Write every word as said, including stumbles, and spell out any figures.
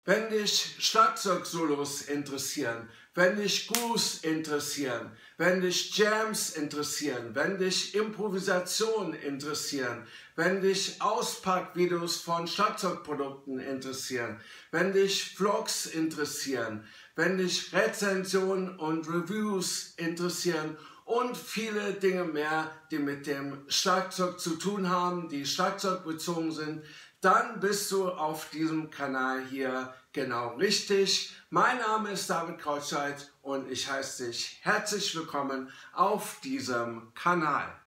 Wenn dich Schlagzeugsolos interessieren, wenn dich Grooves interessieren, wenn dich Jams interessieren, wenn dich Improvisationen interessieren, wenn dich Auspackvideos von Schlagzeugprodukten interessieren, wenn dich Vlogs interessieren, wenn dich Rezensionen und Reviews interessieren und viele Dinge mehr, die mit dem Schlagzeug zu tun haben, die schlagzeugbezogen sind, dann bist du auf diesem Kanal hier genau richtig. Mein Name ist David Krautscheid und ich heiße dich herzlich willkommen auf diesem Kanal.